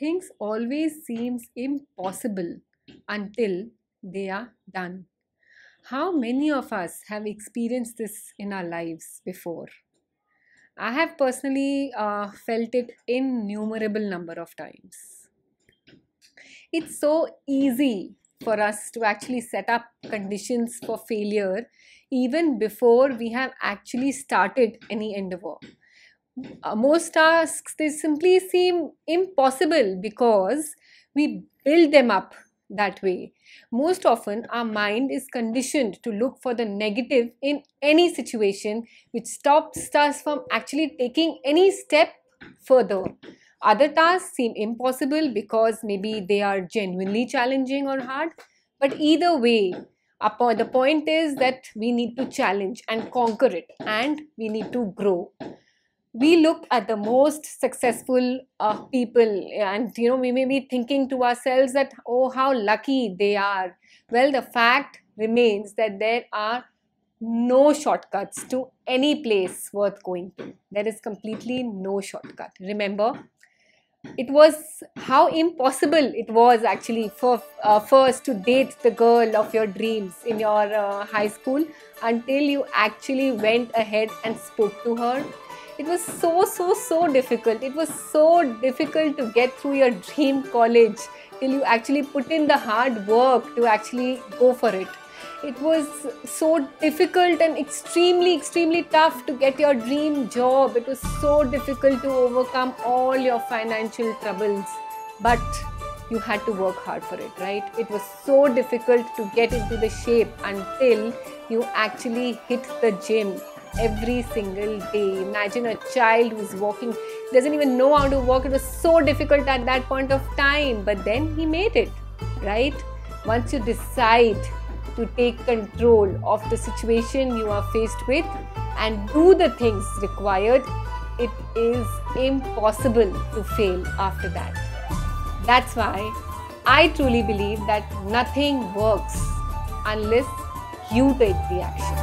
Things always seems impossible until they are done. How many of us have experienced this in our lives before? I have personally felt it innumerable number of times. It's so easy for us to actually set up conditions for failure even before we have actually started any endeavor. Most tasks, they simply seem impossible because we build them up that way. Most often our mind is conditioned to look for the negative in any situation, which stops us from actually taking any step further. Other tasks seem impossible because maybe they are genuinely challenging or hard, but either way, the point is that we need to challenge and conquer it, and we need to grow. We look at the most successful people, and we may be thinking to ourselves that, oh, how lucky they are. Well, the fact remains that there are no shortcuts to any place worth going to. There is completely no shortcut. Remember, it was how impossible it was actually for first to date the girl of your dreams in your high school, until you actually went ahead and spoke to her. It was so difficult. It was so difficult to get through your dream college till you actually put in the hard work to actually go for it. It was so difficult and extremely tough to get your dream job. It was so difficult to overcome all your financial troubles. But you had to work hard for it, right? It was so difficult to get into the shape until you actually hit the gym every single day. Imagine a child who's walking, doesn't even know how to walk. It was so difficult at that point of time, but then he made it, right? Once you decide to take control of the situation you are faced with and do the things required, it is impossible to fail after that. That's why I truly believe that nothing works unless you take the action.